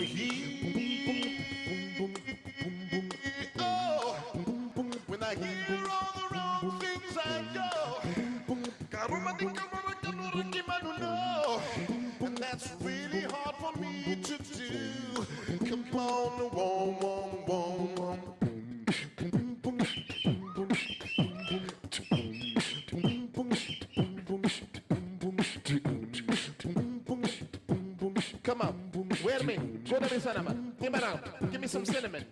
Oh, when I hear all the wrong things I go, no, and that's really hard for me to do. Come on, wom, wom, wom, wom. Come on, wait a minute. Go to me cinnamon. Give me out. Give me some cinnamon.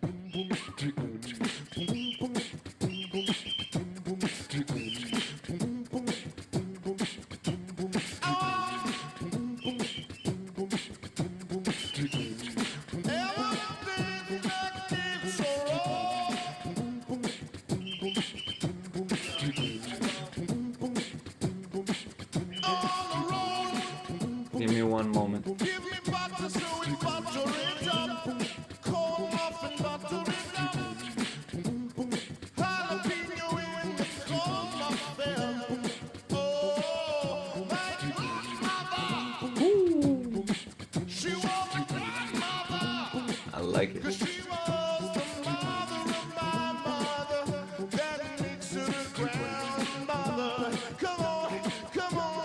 Give me one moment. Give me butter so it butter it up. Cold muffin butter it up. Jalapeno in the cold muffin. Oh, my grandmother. She was my grandmother. I like it. 'Cause she was the mother of my mother. That makes her a grandmother. Come on, come on.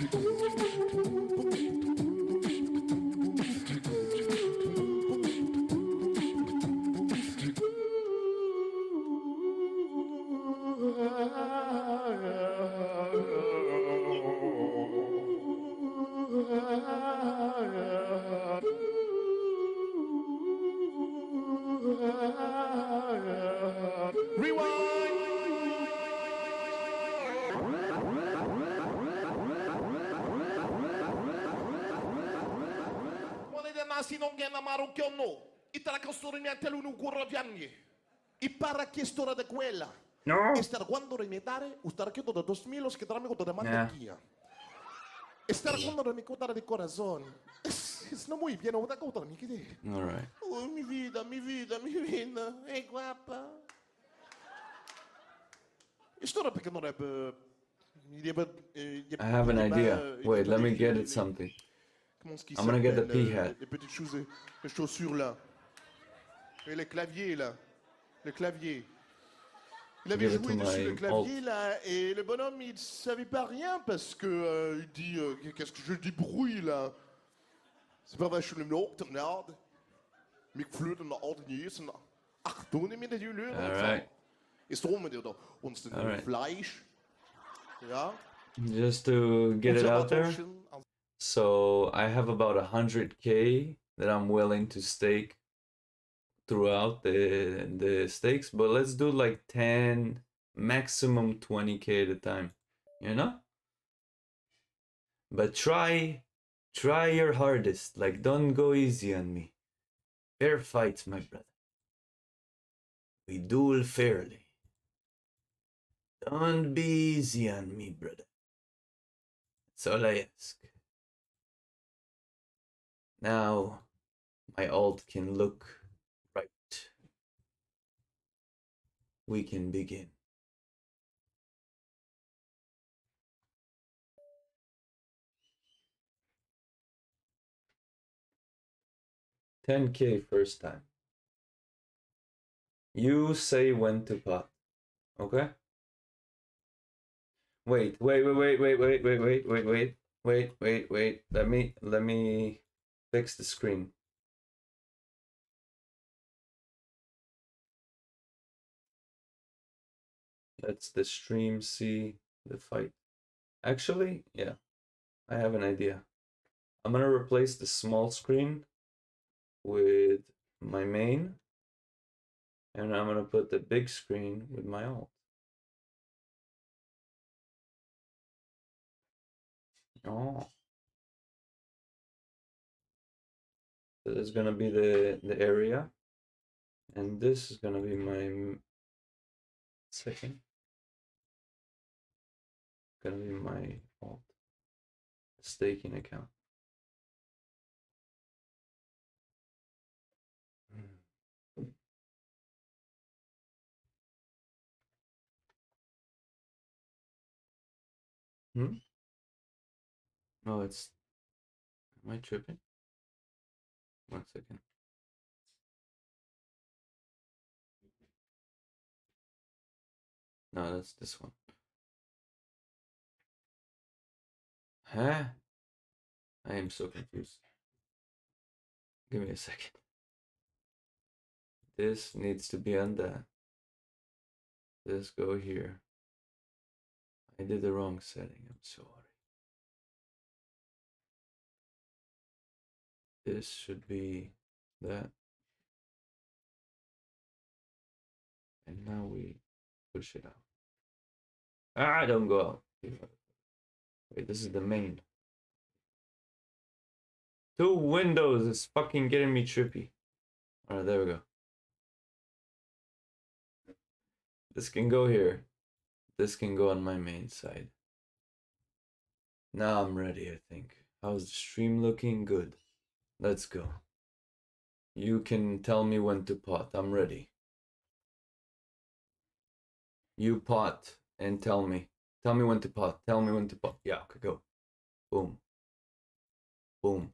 I para che storia da quella. No. E star quando rimetare, ustar chiedo da 2000 che tra me da mantequilla. E star quando mi contare di corazon. Se non vuoi pieno da contare mi chiede. All right. Oh, mi vida, mi vida, mi vida. Ehi, guapa. E storia perché non è I have an idea. Wait, let me get it something. I'm gonna get the pea hat. Les petites choses, les chaussures là. Et le clavier là. Le clavier. Il avait Give it joué to dessus my le clavier là et le bonhomme il savait pas rien parce que il dit qu'est-ce que je débrouille là. C'est pas weil schon im Nord. Mich flöten nach Ordiniers und Achtung mit der Jülle. Alright. Ist drum mit dir da. Uns den Fleisch. Ja. Just to get it out there. So I have about 100K that I'm willing to stake throughout the stakes, but let's do like 10, maximum 20K at a time, you know? But try your hardest, like don't go easy on me. Fair fights, my brother. We duel fairly. Don't be easy on me, brother. That's all I ask. Now my alt can look right. We can begin. $10K first time. You say when to pot, okay? Wait. Let me fix the screen. Let's the stream see the fight. Actually, yeah, I have an idea. I'm gonna replace the small screen with my main, and I'm gonna put the big screen with my alt. Oh. So this is gonna be the area, and this is gonna be my second. Gonna be my alt staking account. No, it's. Am I tripping? 1 second. No, that's this one. Huh? I am so confused. Give me a second. This needs to be on that. This go here. I did the wrong setting. I'm sorry. This should be that. And now we push it out. Ah, don't go out. Wait, this is the main. 2 windows is fucking getting me trippy. Alright, there we go. This can go here. This can go on my main side. Now I'm ready, I think. How's the stream looking? Good. Let's go. You can tell me when to pot. I'm ready. You pot and tell me. Tell me when to pot. Tell me when to pot. Yeah, okay, go. Boom. Boom.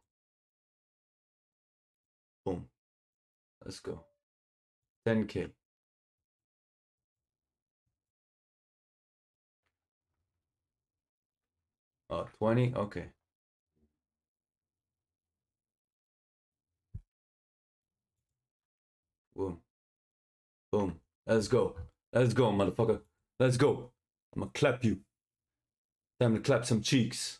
Boom. Let's go. 10K. Oh, 20? Okay. Boom. Boom. Let's go. Let's go, motherfucker. Let's go. I'm gonna clap you. Time to clap some cheeks.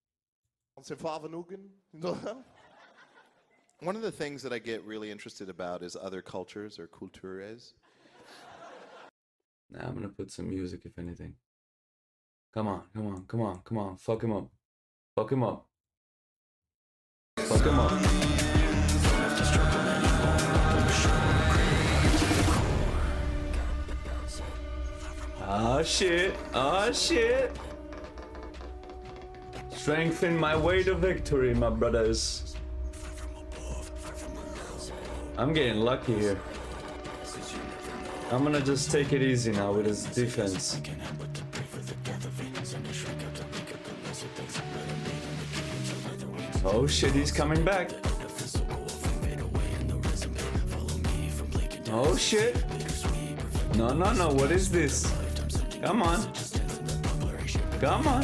One of the things that I get really interested about is other cultures or cultures. Now I'm gonna put some music, if anything. Come on, come on, come on, come on. Fuck him up. Fuck him up. Fuck him up. Ah, shit. Ah, shit. Strengthen my way to victory, my brothers. I'm getting lucky here. I'm gonna just take it easy now with his defense. Oh shit, he's coming back. Oh shit. No, no, no, what is this? Come on. Come on.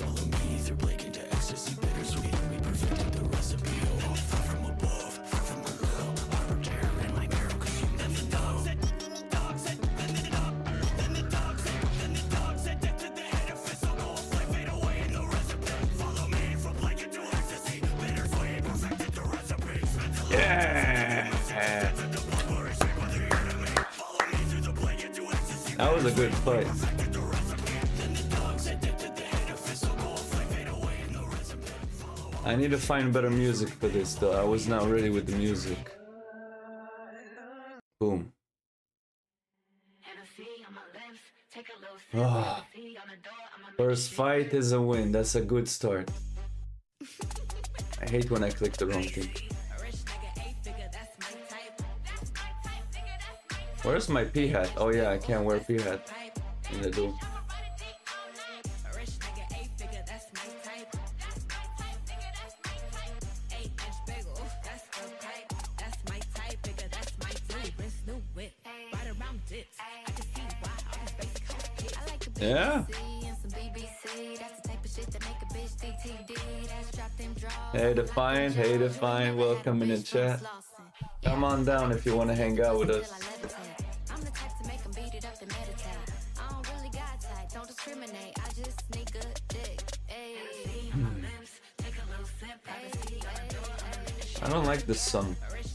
That was a good fight. I need to find better music for this though. I was not ready with the music. Boom. Oh. First fight is a win. That's a good start. I hate when I click the wrong thing. Where's my P hat? Oh yeah, I can't wear P hat in the duel. Yeah. Hey Defiant, hey Defiant, welcome in the chat. Come on down if you want to hang out with us. I don't like this song.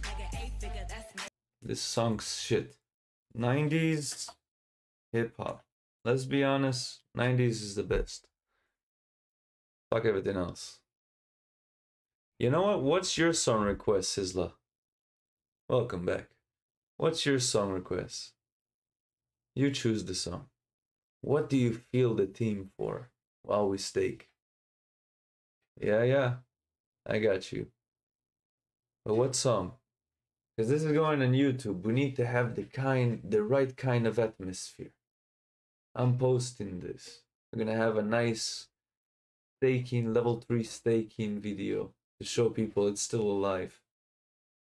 This song's shit. 90s hip hop. Let's be honest, 90s is the best. Fuck everything else. You know what? What's your song request, Zizzla? Welcome back. What's your song request? You choose the song. What do you feel the theme for while we stake? Yeah, I got you. But what song? Because this is going on YouTube. We need to have the right kind of atmosphere. I'm posting this. We're gonna have a nice staking, level 3 staking video to show people it's still alive.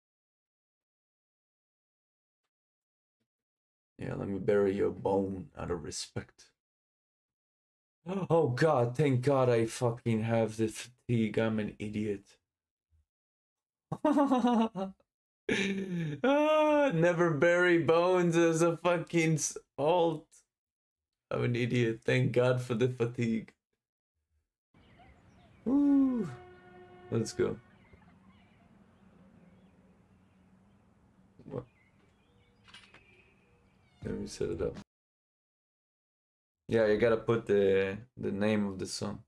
Yeah, let me bury your bone out of respect. Oh god, thank god I fucking have the fatigue. I'm an idiot. Never bury bones as a fucking alt. I'm an idiot. Thank god for the fatigue. Woo. Let's go. What? Let me set it up. Yeah, you gotta put the name of the song.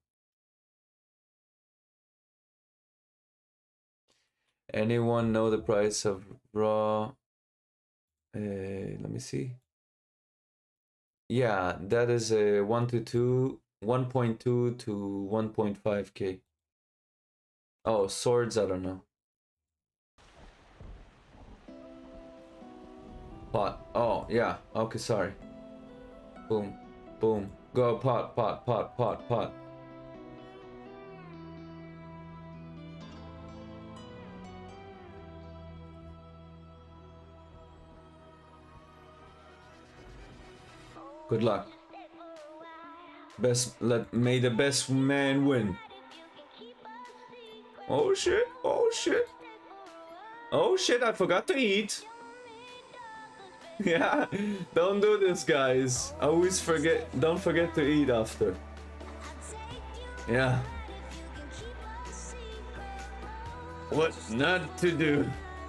Anyone know the price of raw? Let me see. Yeah, that is a 1.2 to 1.5k. Oh, swords, I don't know. Pot. Oh, yeah. Okay, sorry. Boom. Boom. Go pot, pot, pot, pot, pot. Good luck. May the best man win. Oh shit, oh shit. Oh shit, I forgot to eat. Yeah, don't do this, guys. Always forget, don't forget to eat after. Yeah. What not to do.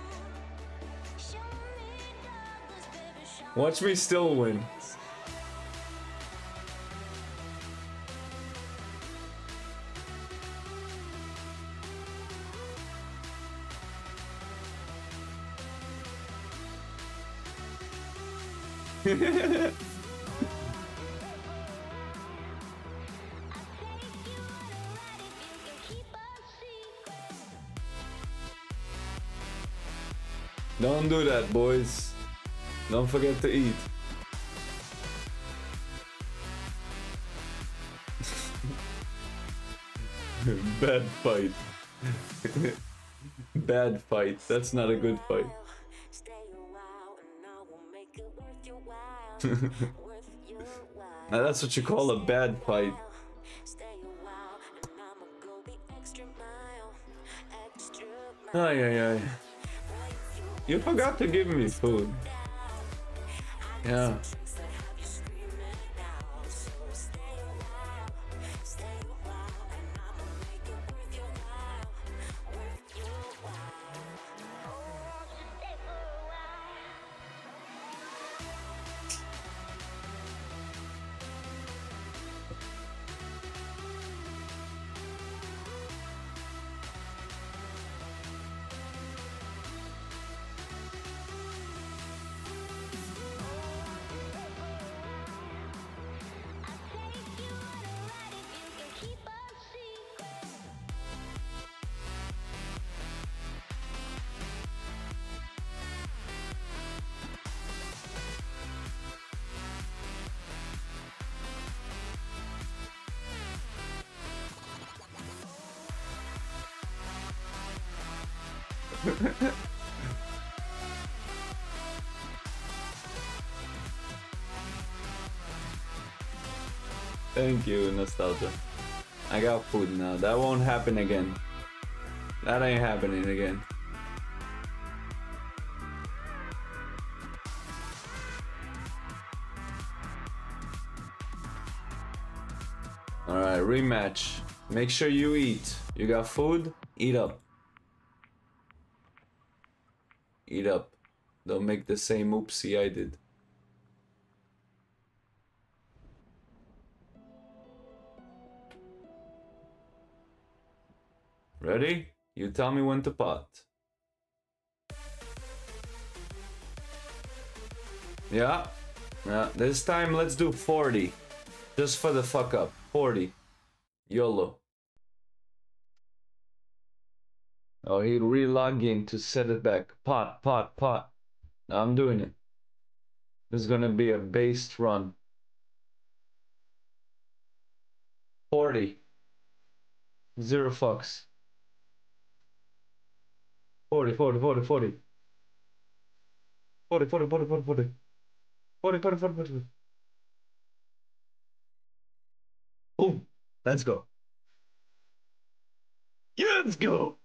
Watch me still win. Don't do that, boys. Don't forget to eat. Bad fight. Bad fight. That's not a good fight. Now that's what you call a bad fight. Ay, ay, ay. You forgot to give me food. Yeah. Thank you, Nostalgia. I got food now. That won't happen again. That ain't happening again. Alright, rematch. Make sure you eat. You got food? Eat up. Eat up. Don't make the same oopsie I did. Ready? You tell me when to pot. Yeah. Yeah. This time let's do 40. Just for the fuck up. 40. YOLO. Oh, he re-log in to set it back. Pot, pot, pot. Now I'm doing it. This is gonna be a based run. 40. Zero fucks. 40, 40, 40, 40. 40, 40, 40, 40, 40. 40. Boom. Let's go. Yeah, let's go.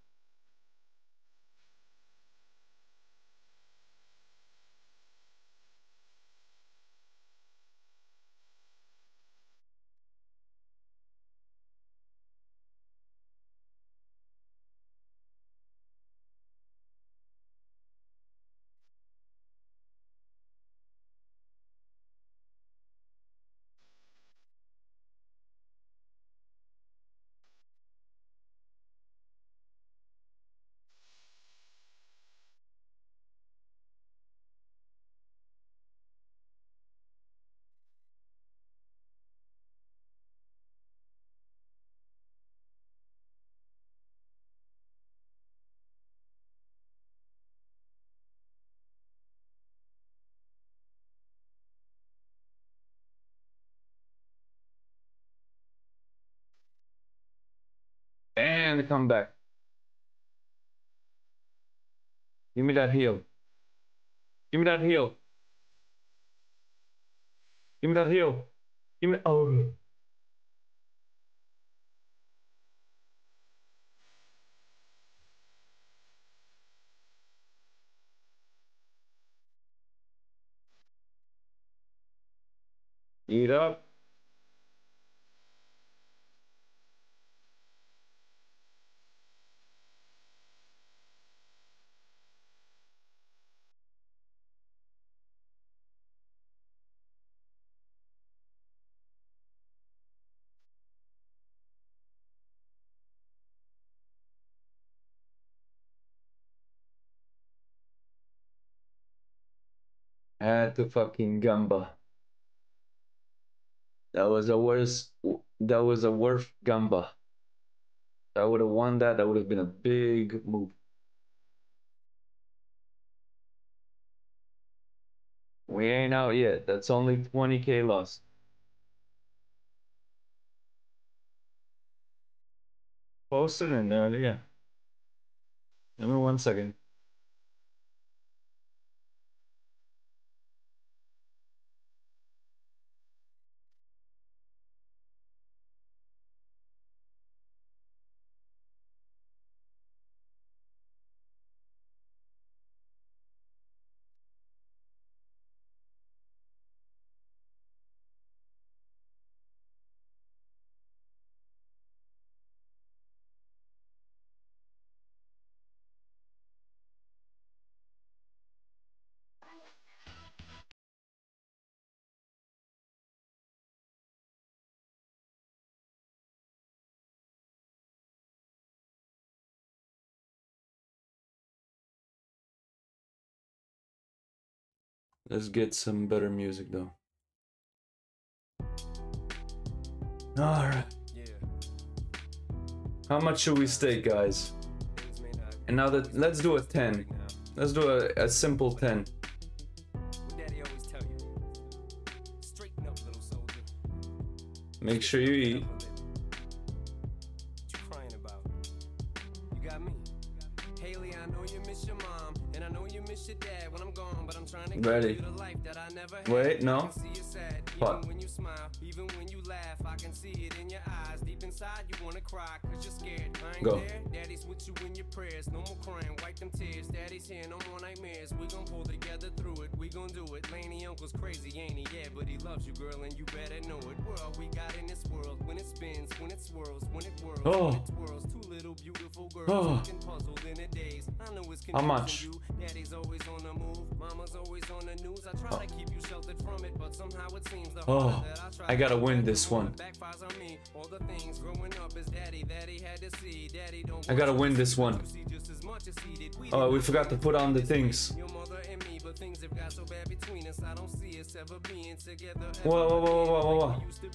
And come back. Give me that heal. Give me that heal. Give me that heal. Give me. Oh. Eat up. Had to fucking gamba. That was a worse. That was a worth gamba. I would have won that. That would have been a big move. We ain't out yet. That's only 20K loss. Post it in there, yeah. Give me 1 second. Let's get some better music though. Alright. How much should we stake, guys? And now that let's do a 10. Let's do a simple 10. Make sure you eat. Ready. Wait, no. What? Even when you laugh, I can see it in your eyes. Deep inside, you wanna cry, cause you're scared. I ain't go there. Daddy's with you in your prayers. No more crying, wipe them tears. Daddy's here, no more nightmares. We gon' pull together through it. We gon' do it. Laney uncle's crazy, ain't he? Yeah, but he loves you, girl, and you better know it. World we got in this world. When it spins, when it swirls, when it whirls, when it twirls. Two little beautiful girls looking puzzled in a daze. I know it's confusing you. Daddy's always on the move. Mama's always on the news. I try to keep you sheltered from it, but somehow it seems the harder that I try. I gotta win this one. I gotta win this one. Oh, we forgot to put on the things. Whoa.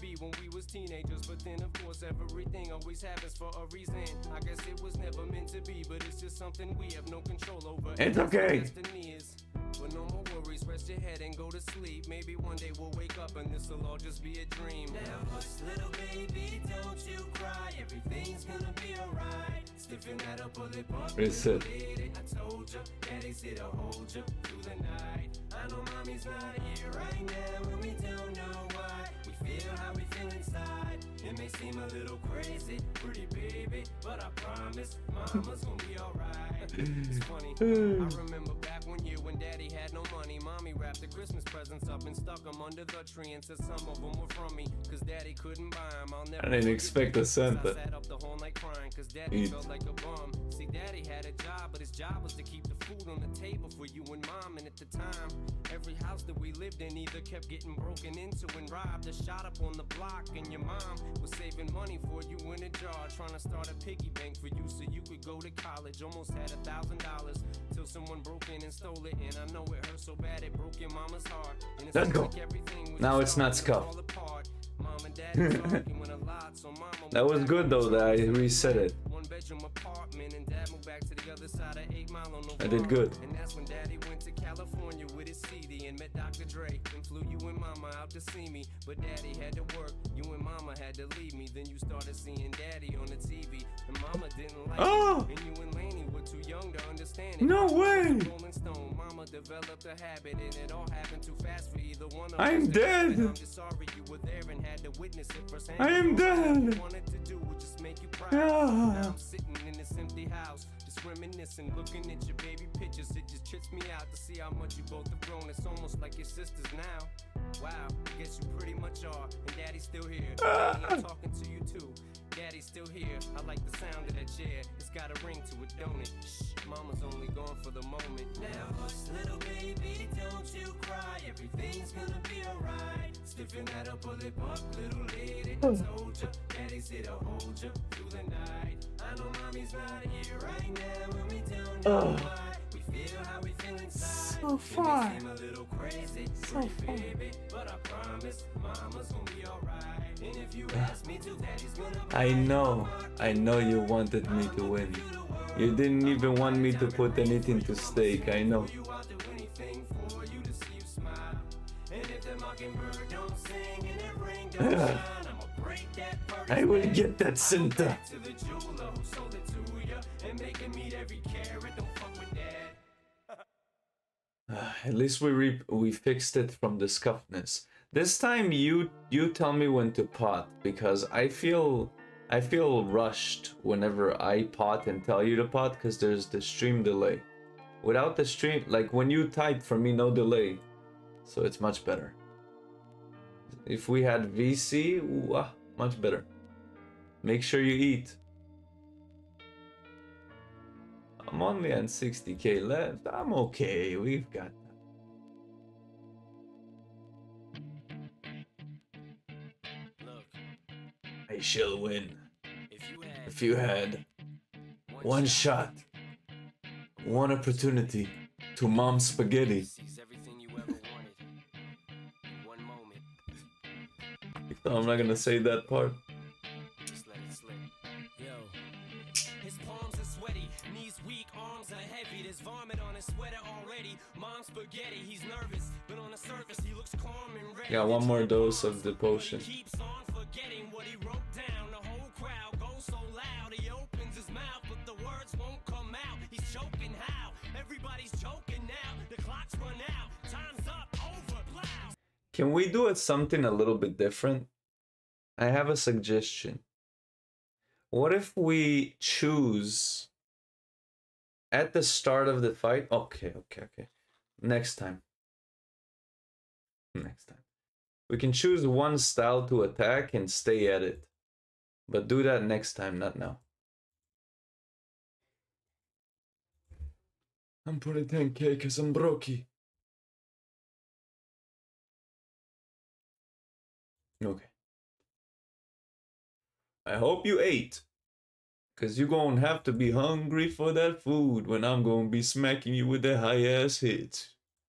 It's okay. But no more worries, rest your head and go to sleep. Maybe one day we'll wake up and knowing this'll all just be a dream. Now hush, little baby, don't you cry. Everything's gonna be alright. Stiffen that up, bullet pump. Reset. I told you, daddy's here to hold you through the night. I know mommy's not here right now, and we don't know why. We feel how we feel inside. It may seem a little crazy, pretty baby, but I promise mama's gonna be alright. It's funny, I remember back one year when daddy had no money. Mommy wrapped the Christmas presents up and stuck them under the tree and said some of them were from me, cause daddy couldn't buy them. I'll never I didn't expect a Santa. I sat up the whole night crying cause daddy felt like a bum. See, daddy had a job, but his job was to keep the food on the table for you and mom. And at the time, every house that we lived in either kept getting broken into and robbed or shot up on the block. And your mom was saving money for you in a jar, trying to start a piggy bank for you so you could go to college. Almost had $1,000 till someone broke in and stole it. And I know it hurt so bad it broke your mama's heart. And Let's go. like everything was Now it's not scuff. Mom and dad was arguing a lot, so mama That was good though that I reset it. one-bedroom apartment, and dad moved back to the other side of 8 Mile on the I did good. And that's when daddy went to California with his CD and met Dr. Dre and flew you and mama out to see me. But daddy had to work, you and mama had to leave me. Then you started seeing daddy on the TV, and mama didn't like it. And you and Laney were too young to understand it. No way! Rolling Stone, mama developed a habit, and it all happened too fast for either one of us. I'm dead! I'm just sorry you were there and had to witness it firsthand. I am dead! Wanted to do would just make you proud. Yeah. Now I'm sitting in this empty house, just reminiscing, looking at your baby pictures. It just trips me out to see how much you both have grown. It's almost like your sisters now. Wow, I guess you pretty much are. And daddy's still here. Daddy, I'm talking to you too. Daddy's still here. I like the sound of that chair. It's got a ring to it, don't it? Shh, mama's only gone for the moment. Now hush, little baby, don't you cry. Everything's gonna be alright. Stiffen that up, bullet pump, little lady. I told you, daddy's here to hold you through the night. I know mommy's not here right now, and we don't know why. We feel how we feel inside. So far. It may seem a little crazy, So far. baby, but I promise mama's gonna be alright. And if you ask me to, daddy's gonna be I know you wanted me to win. You didn't even want me to put anything to stake, I know. I'll do anything for you to see you smile. And if the mockingbird don't sing and that ring don't shine, I'ma break that purse. I will get that Santa. To the jeweler who sold it to you and make him meet every carat. Don't fuck with that. At least we fixed it from the scuffness. This time you tell me when to pot, because I feel rushed whenever I pot and tell you to pot, because there's the stream delay. Without the stream, like when you type, for me no delay, so it's much better. If we had VC, ooh, much better. Make sure you eat. I'm only on 60k left. I'm okay. We've got that. I shall win. If you had one shot, one opportunity to mom spaghetti. I'm not gonna say that part. Just let it slip. Yo. His palms are sweaty, knees weak, arms are heavy. There's vomit on his sweater already. Mom's spaghetti, he's nervous, but on the surface he looks calm and ready. Yeah, one more dose of the potion. He keeps on forgetting what he wrote down. The whole crowd goes so loud. He opens his mouth, but the words won't come out. He's choking how? Everybody's choking now. The clock's run out. Time's up. Over. Plow. Can we do it something a little bit different? I have a suggestion. What if we choose at the start of the fight? Okay. Next time. We can choose one style to attack and stay at it. But do that next time, not now. I'm putting 10k because I'm brokey. Okay. I hope you ate. Cause you gonna have to be hungry for that food when I'm gonna be smacking you with the high ass hits.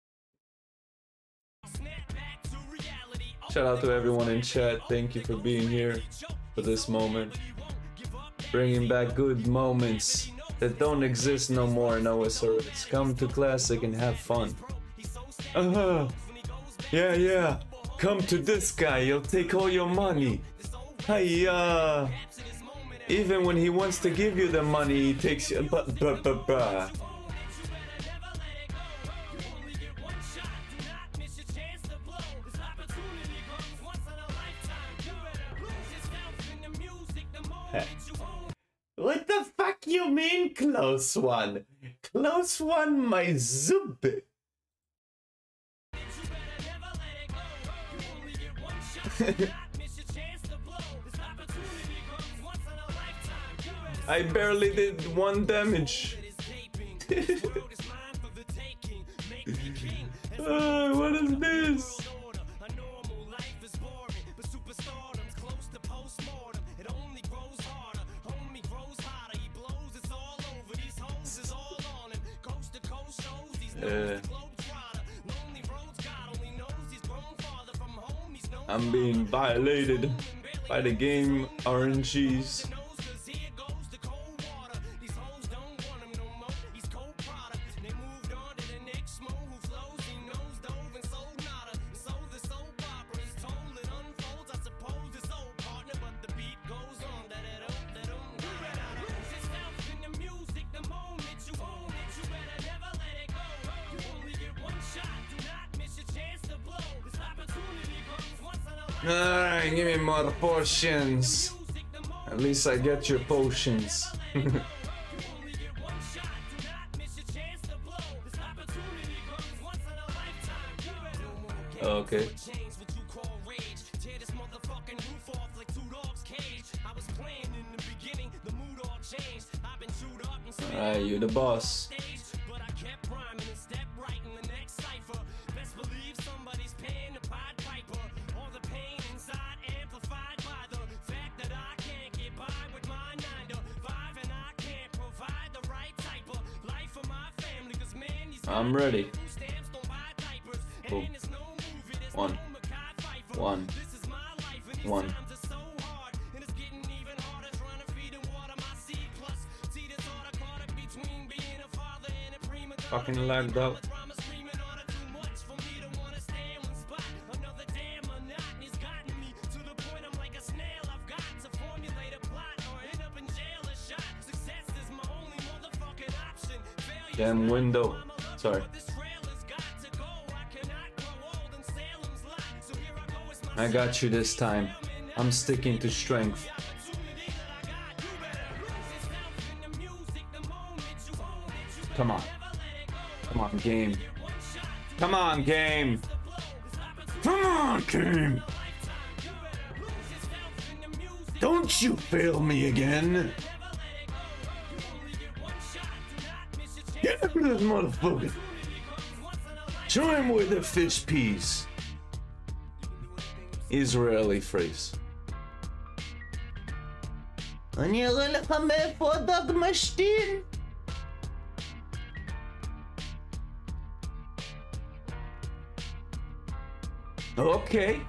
Shout out to everyone in chat. Thank you for being here for this moment. Bringing back good moments that don't exist no more in OSRS. Come to Classic and have fun. Yeah. Come to this guy, he'll take all your money. Hiya. Even when he wants to give you the money, he takes you. What the fuck you mean, close one? Close one, my zub. I barely did 1 damage. What is this? I'm being violated by the game RNGs. Give me more potions. At least I get your potions. Okay. Alright, you're the boss. I'm ready. Cool. One. Fucking lagged out. Damn window. Sorry. I got you this time. I'm sticking to strength. Come on. Come on, game. Come on, game. Come on, game. Don't you fail me again. Get after this motherfucker. Show him with the fish piece. Israeli phrase. Okay.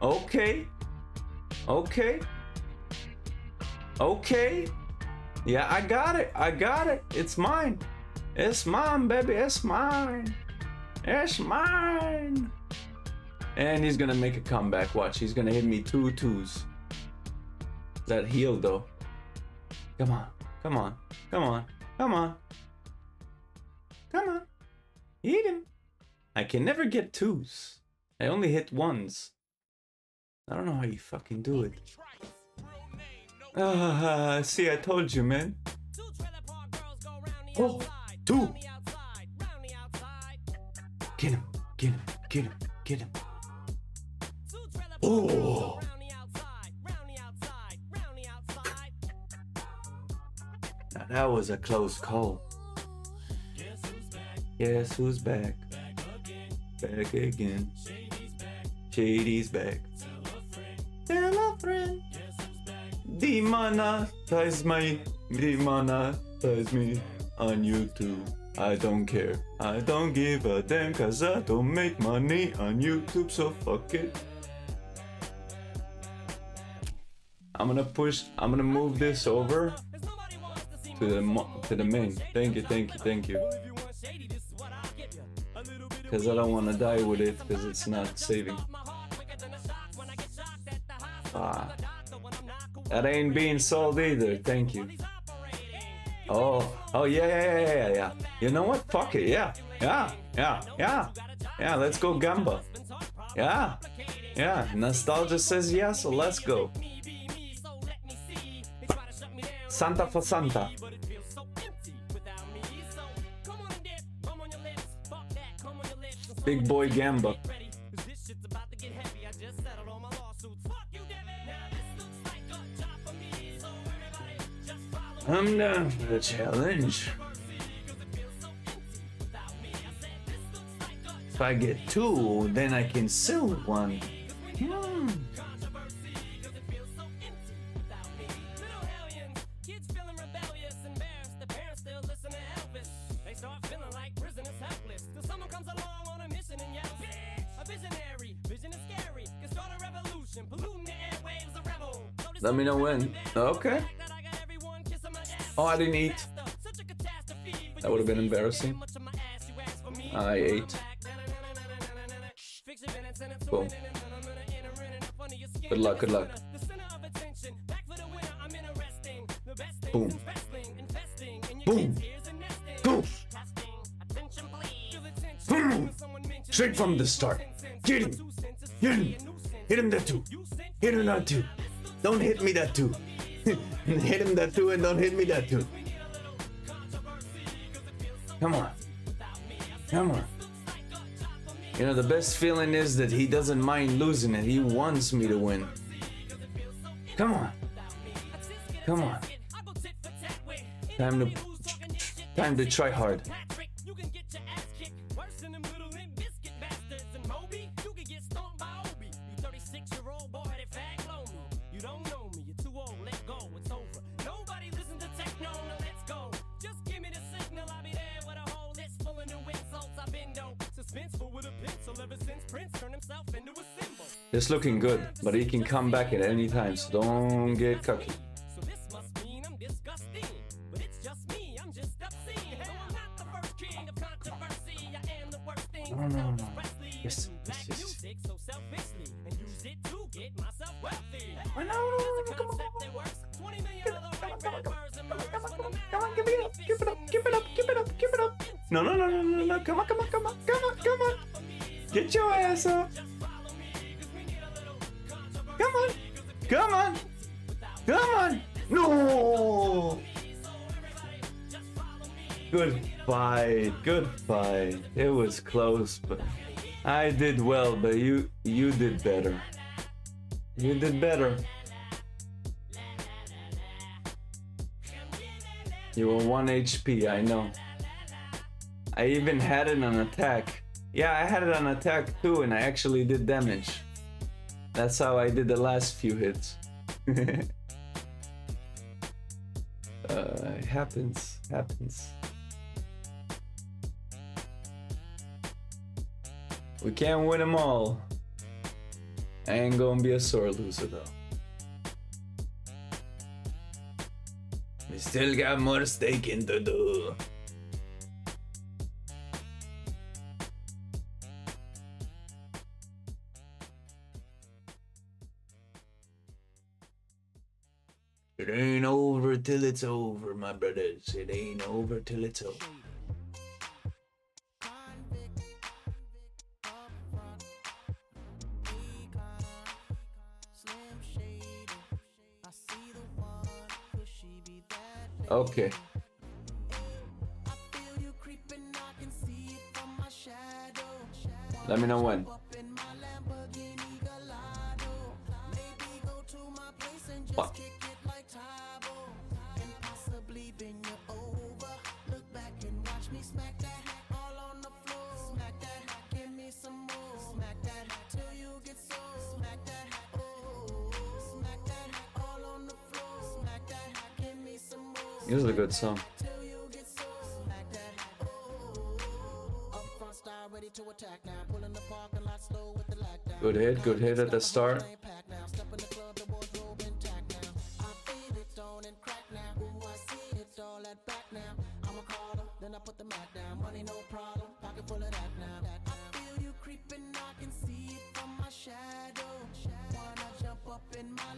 Yeah, I got it. It's mine. It's mine, baby. It's mine. And he's gonna make a comeback. Watch. He's gonna hit me 2 2s. That heal though. Come on. Hit him. I can never get 2s. I only hit 1s. I don't know how you fucking do it. See, I told you, man. Oh, 2. Get him. Oh. Now that was a close call. Guess who's back? Back again. Shady's back. Tell a friend. Demonetize me on YouTube. I don't care. I don't give a damn, cause I don't make money on YouTube, so fuck it. I'm gonna move this over to the main. Thank you. Cause I don't wanna die with it, cause it's not saving. That ain't being sold either. Thank you. Oh, yeah. You know what? Fuck it. Yeah. Let's go Gamba. Yeah. Nostalgia says yeah, so let's go. Santa for Santa. Big boy Gamba. I'm done for the challenge. If I get 2, then I can sell 1. Let me know when. Okay. Oh, I didn't eat. That would have been embarrassing. I ate. Boom. Good luck, good luck. Boom. Boom. Go. Boom. Straight from the start. Get him. Hit him. Hit him that 2. Hit him that 2. Don't hit me that 2. Hit him that 2 and don't hit me that 2. Come on. Come on. You know, the best feeling is that he doesn't mind losing it. He wants me to win. Come on. Come on. Time to try hard. It's looking good, but he can come back at any time, so don't get cocky. No. Yes. Come on, give it up. No. Come on. Get your ass up. Come on. No. Good fight. It was close, but I did well, but you did better. You did better. You were 1 HP, I know. I even had it on attack. Yeah, I had it on attack too, and I actually did damage. That's how I did the last few hits. It happens. We can't win them all. I ain't gonna be a sore loser though. We still got more staking to do. It ain't over till it's over, my brothers. It ain't over till it's over. Okay. Let me know when. Fuck. This is a good song. Good hit at the start. In my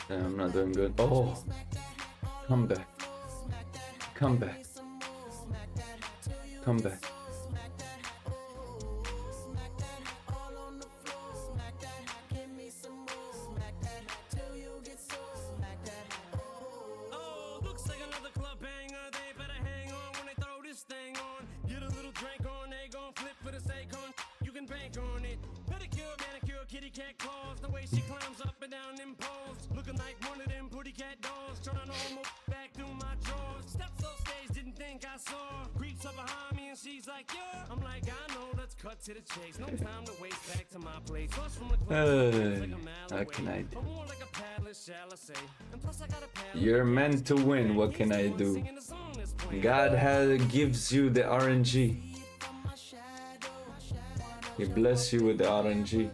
Yeah, I'm not doing good. Oh, come back. Come back. Come back. Oh, looks like another club banger. They better hang on when they throw this thing on. Get a little drink on, they gon' flip for the Akon. You can bank on it. Pedicure, manicure, kitty cat claws. The way she climbs up and down them poles. Looking like one of them pretty cat dolls. Trying to almost back through my drawers. Steps off stage, didn't think I saw. Creeps up behind me and she's like, yeah. I'm like, I know, let's cut to the chase. No time to waste, back to my place. Bus from the club, How can I do? more like a paddler, shall I say. And plus I got a paddle. You're meant to win. What can I do? God gives you the RNG. He bless you with the RNG.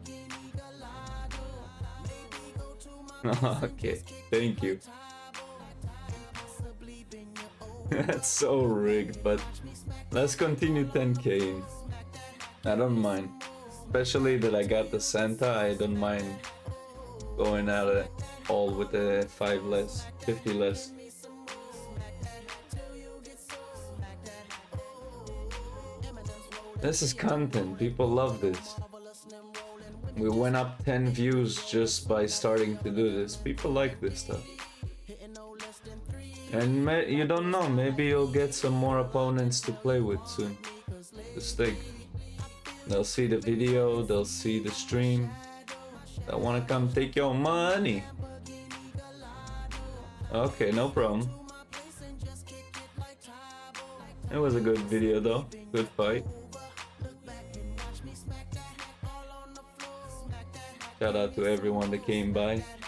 Okay, thank you. That's so rigged, but let's continue 10k. I don't mind. Especially that I got the Santa, I don't mind going at it all with the 5 less, 50 less. This is content, people love this. We went up 10 views just by starting to do this. People like this stuff. And you don't know, maybe you'll get some more opponents to play with soon. The stick. They'll see the video, they'll see the stream. They wanna come take your money. Okay, no problem. It was a good video though, good fight. Shout out to everyone that came by.